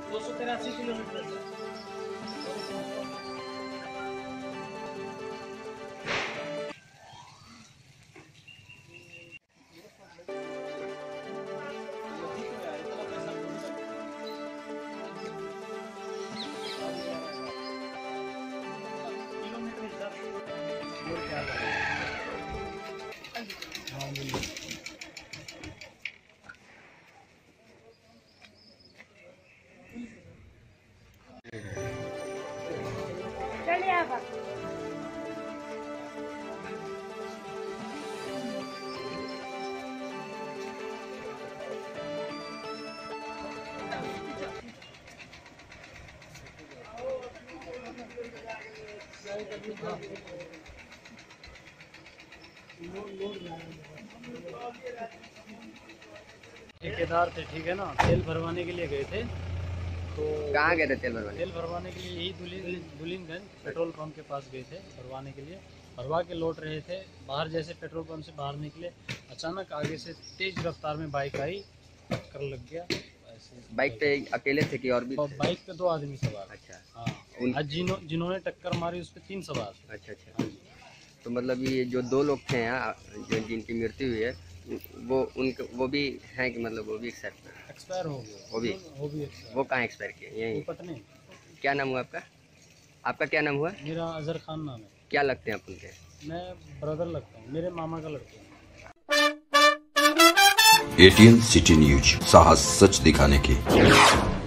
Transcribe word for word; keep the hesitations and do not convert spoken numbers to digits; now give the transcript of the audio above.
दो सौ तिरासी किलोमीटर है। चलिए आप ठेकेदार थे, ठीक है ना, तेल भरवाने के लिए गए थे। तो कहाँ गए थे तेल भरवाने? तेल भरवाने के लिए यही दुलिन दुलिनगंज पेट्रोल पंप के पास गए थे भरवाने के लिए। भरवा के लौट रहे थे, बाहर जैसे पेट्रोल पंप से बाहर निकले, अचानक आगे से तेज रफ्तार में बाइक आई, टक्कर लग गया। ऐसे बाइक पे अकेले थे कि और भी? बाइक पे दो आदमी सवार। अच्छा। हाँ, उन... आज जिन्हों जिन्होंने टक्कर मारी उस पर तीन सवार। अच्छा अच्छा। तो मतलब ये जो दो लोग थे यहाँ जो जिनकी मृत्यु हुई है वो उनके वो भी हैं कि मतलब वो भी एक्सपायर हो गए? वो भी वो भी वो कहाँ एक्सपायर किए? यही पटने। क्या नाम हुआ आपका? आपका क्या नाम हुआ? मेरा अजहर खान नाम है। क्या लगते हैं आप उनके? मैं ब्रदर लगता हूँ, मेरे मामा का लड़का हूँ। एटीएन सिटी न्यूज, साहस सच दिखाने की।